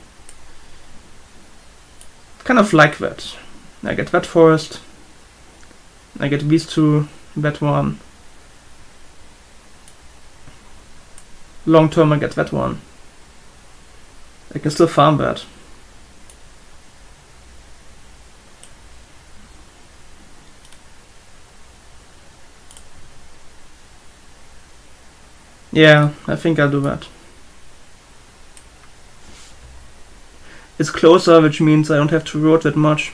Kind of like that. I get that forest. I get these two, that one. Long term I get that one. I can still farm that. Yeah, I think I'll do that. It's closer, which means I don't have to road that much.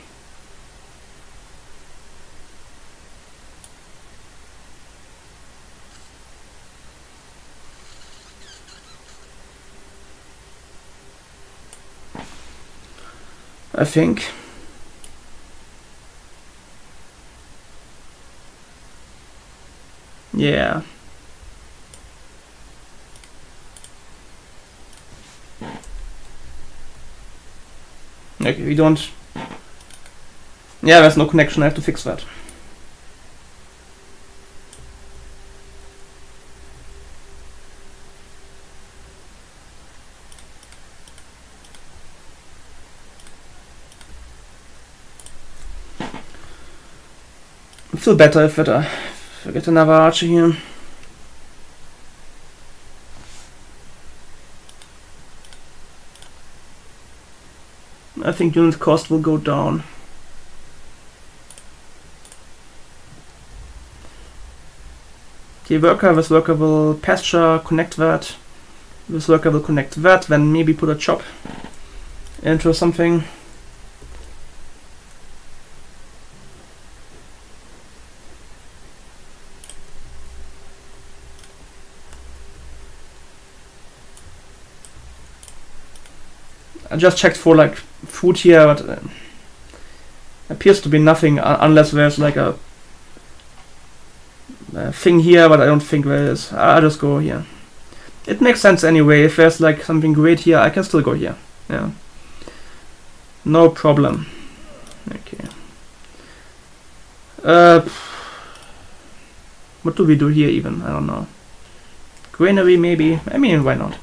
I think. Yeah. Okay, we don't... Yeah, there's no connection, I have to fix that. I feel better if I get another archer here. I think unit cost will go down. Okay, this worker will pasture, connect that. This worker will connect that, then maybe put a chop into something. I just checked for like food here, but appears to be nothing unless there's like a thing here, but I don't think there is. I'll just go here. It makes sense anyway. If there's like something great here, I can still go here. Yeah, no problem. Okay. What do we do here even? I don't know. Granary maybe. I mean, why not?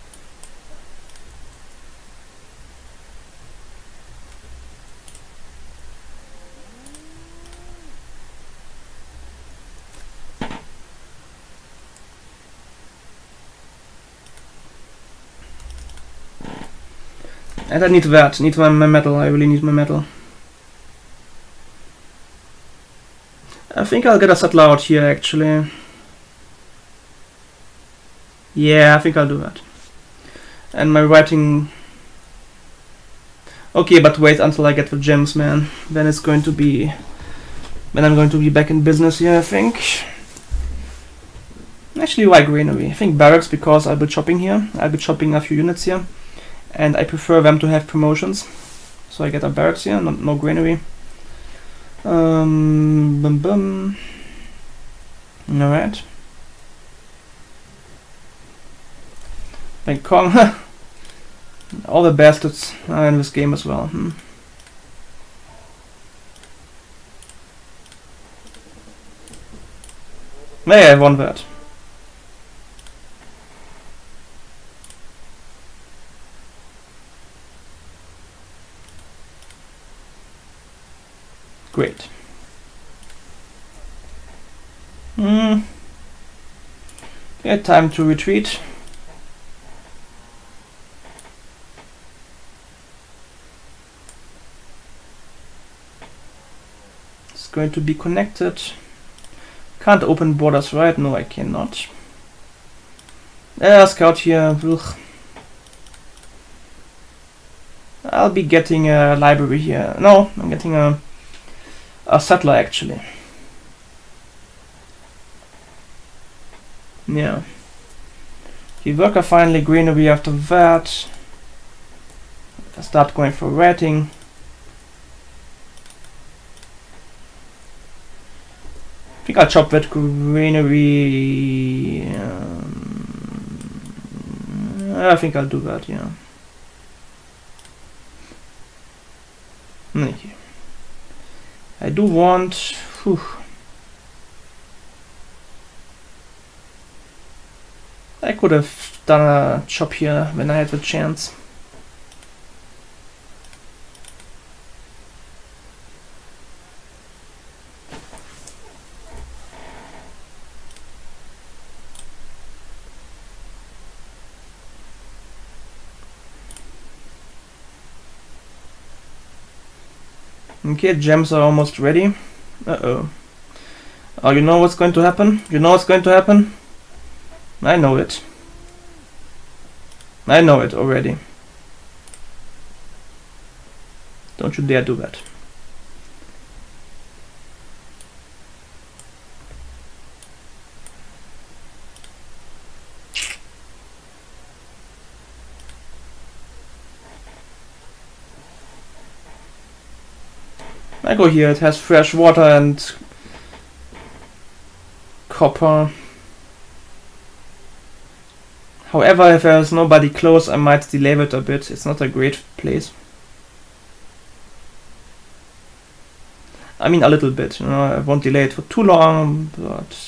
And I need that. Need my metal. I really need my metal. I think I'll get a settler out here actually. Yeah, I think I'll do that. And my writing... Okay, but wait until I get the gems, man. Then it's going to be... Then I'm going to be back in business here, I think. Actually, why granary? I think barracks because I'll be chopping here. I'll be chopping a few units here. And I prefer them to have promotions. So I get a barracks here, no granary. Alright. Then Kong. All the bastards are in this game as well. Yeah, I won that. Great. Okay, time to retreat. It's going to be connected. Can't open borders, right? No, I cannot. Scout here. Ugh. I'll be getting a library here. No, I'm getting a settler actually. Yeah. The worker finally greenery after that. I start going for ratting. I think I'll chop that greenery. I think I'll do that, yeah. Okay. I do want. Whew. I could have done a chop here when I had the chance. Okay, gems are almost ready. Uh-oh. Oh, you know what's going to happen? You know what's going to happen? I know it. I know it already. Don't you dare do that. I go here, it has fresh water and copper. However, if there's nobody close, I might delay it a bit. It's not a great place. I mean, a little bit, you know, I won't delay it for too long, but...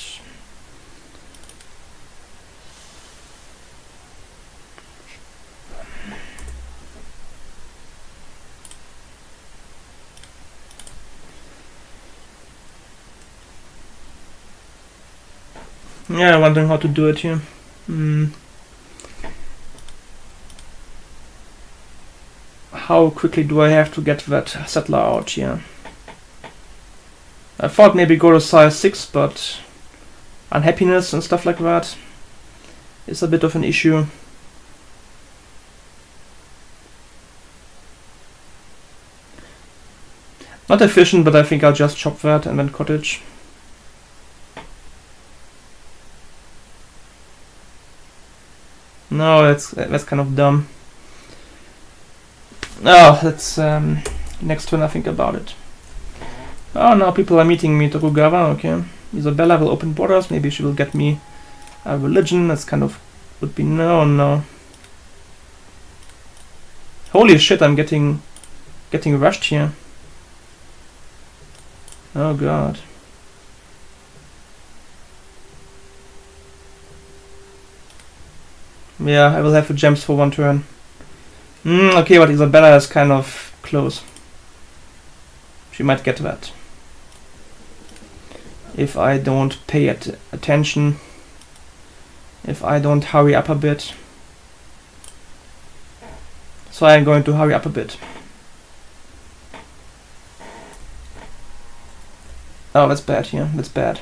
yeah, I'm wondering how to do it here. How quickly do I have to get that settler out here? I thought maybe go to size 6, but unhappiness and stuff like that is a bit of an issue. Not efficient, but I think I'll just chop that and then cottage. No, that's kind of dumb. Oh, that's next turn I think about it. Oh, now people are meeting me. Tokugawa, okay. Isabella will open borders. Maybe she will get me a religion. That's kind of would be no. Holy shit! I'm getting rushed here. Oh god. Yeah, I will have the gems for one turn. Okay, but Isabella is kind of close. She might get that. If I don't pay attention. If I don't hurry up a bit. So I'm going to hurry up a bit. Oh, that's bad here. That's bad.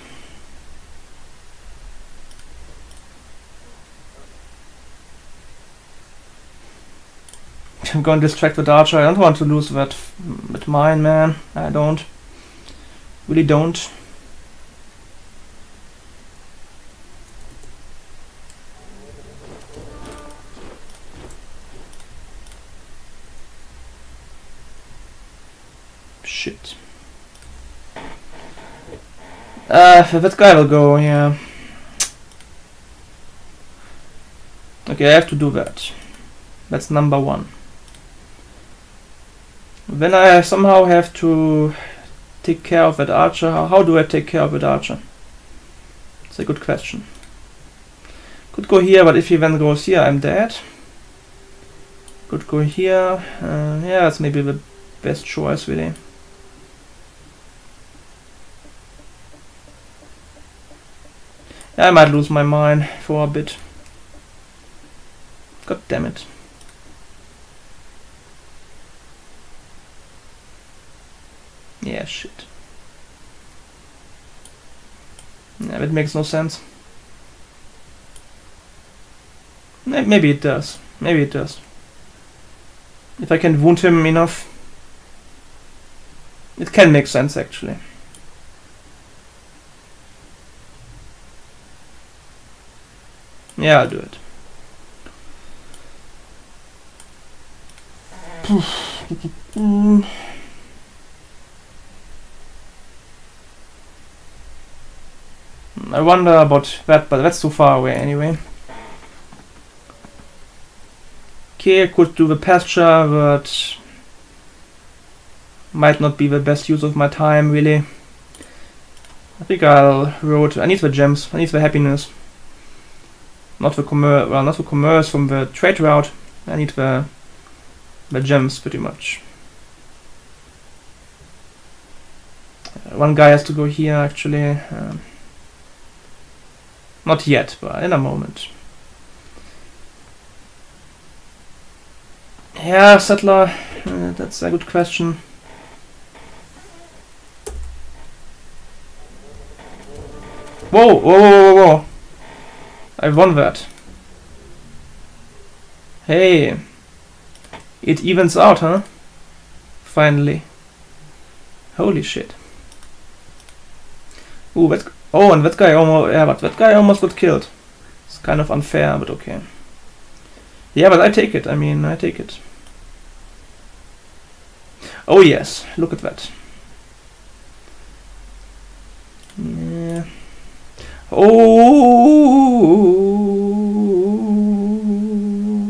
I'm going to distract with Archer. I don't want to lose that with mine, man. I don't. Really don't. Shit. That guy will go, yeah. Okay, I have to do that. That's number one. Then I somehow have to take care of that archer. How do I take care of that archer? It's a good question. Could go here, but if he then goes here, I'm dead. Could go here. Yeah, that's maybe the best choice, really. I might lose my mine for a bit. God damn it. Yeah, shit. Yeah, that makes no sense. Maybe it does. Maybe it does. If I can wound him enough, it can make sense actually. Yeah, I'll do it. I wonder about that, but that's too far away anyway. Okay, I could do the pasture, but might not be the best use of my time, really. I think I'll road. I need the gems. I need the happiness. Not the commerce. Well, not the commerce from the trade route. I need the gems pretty much. One guy has to go here actually. Not yet, but in a moment. Yeah, settler. That's a good question. Whoa, whoa, whoa, whoa, whoa. I won that. Hey. It evens out, huh? Finally. Holy shit. Ooh, that. Oh, and that guy almost. Yeah, but that guy almost got killed. It's kind of unfair, but okay. Yeah, but I take it. I mean, I take it. Oh yes, look at that. Yeah. Oh.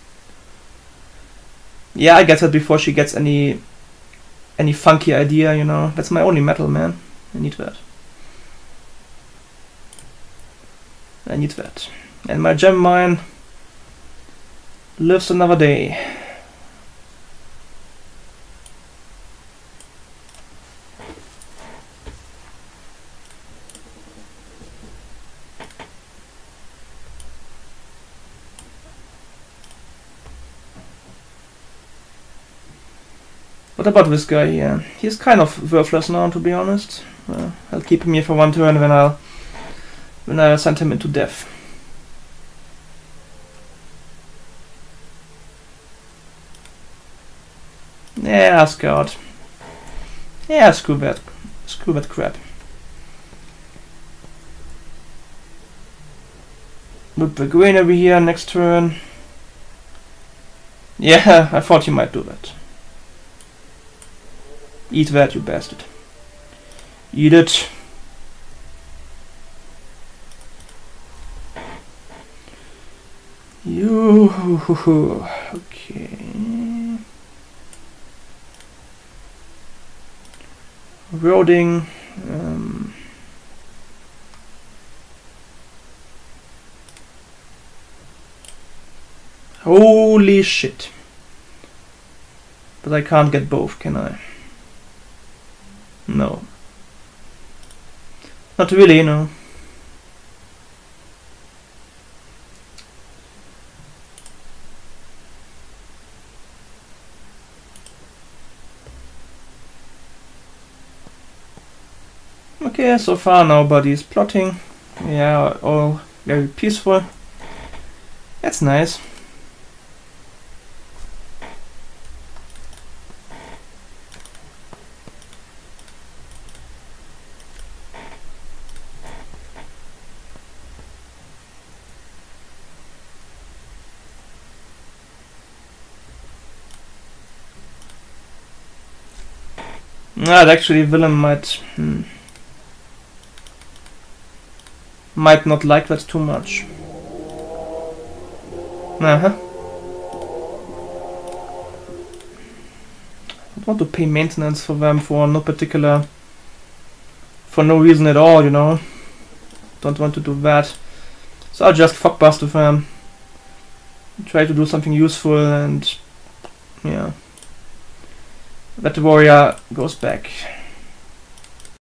Yeah, I get that before she gets any funky idea, you know. That's my only metal, man. I need that. I need that. And my gem mine lives another day. What about this guy here? He's kind of worthless now, to be honest. I'll keep him here for one turn, then I'll send him into death. Yeah, Scout. Yeah, screw that crap. Move the green over here next turn. Yeah, I thought you might do that. Eat that, you bastard. Eat it. You. Okay. Roading. Holy shit. But I can't get both, can I? No. Not really, no. Okay, so far nobody's plotting. Yeah, all very peaceful. That's nice. Actually, Willem might not like that too much. I don't want to pay maintenance for them for no reason at all, you know. Don't want to do that. So I'll just fuck bust with them. Try to do something useful and yeah. That warrior goes back.